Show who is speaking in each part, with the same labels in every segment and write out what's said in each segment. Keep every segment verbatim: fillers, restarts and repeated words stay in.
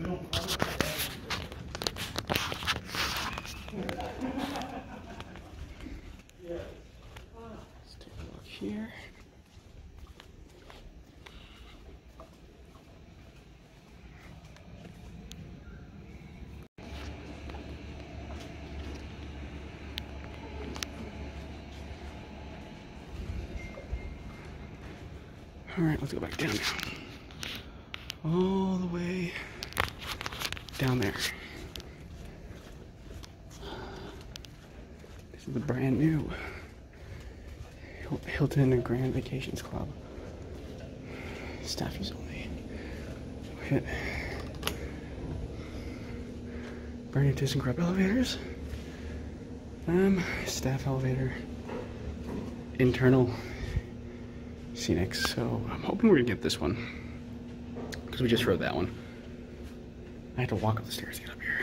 Speaker 1: Let's take a look here. All right, let's go back down now. All the way down there. This is the brand new Hilton and Grand Vacations Club. Staff use only. Hit brand new ThyssenKrupp elevators. Um, staff elevator. Internal scenics. So I'm hoping we're gonna get this one because we just rode that one. I had to walk up the stairs to get up here.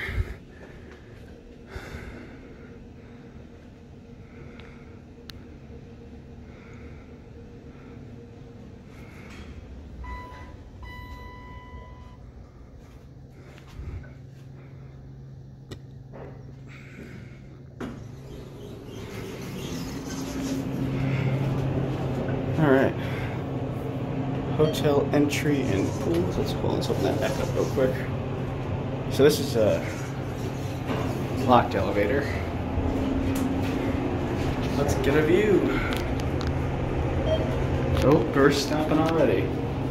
Speaker 1: All right. Hotel entry and pools. Let's pull let's open that back up real quick. So this is a locked elevator. Let's get a view. Oh, burst stopping already.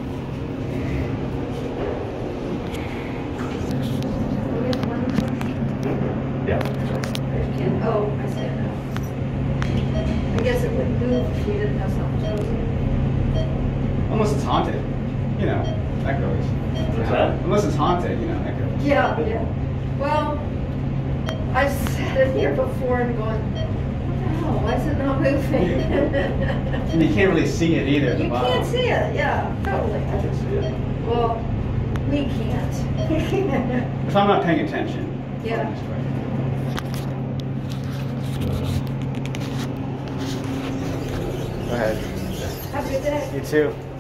Speaker 2: Yeah. Oh, I see it now. I guess it would move if you didn't have something chosen.
Speaker 1: Unless it's haunted. You know, that goes.
Speaker 3: What's that?
Speaker 1: Unless it's haunted, you know, that goes.
Speaker 2: Yeah, yeah. Well, I've sat in here before and going, what the hell, why is it not moving?
Speaker 1: And you can't really see it either at the
Speaker 2: You
Speaker 1: bottom.
Speaker 2: can't see it, yeah, totally.
Speaker 1: I can see it.
Speaker 2: Well, we can't.
Speaker 1: If I'm not paying attention.
Speaker 2: Yeah.
Speaker 1: I'll just try. Go ahead.
Speaker 2: Have a good day.
Speaker 1: You too.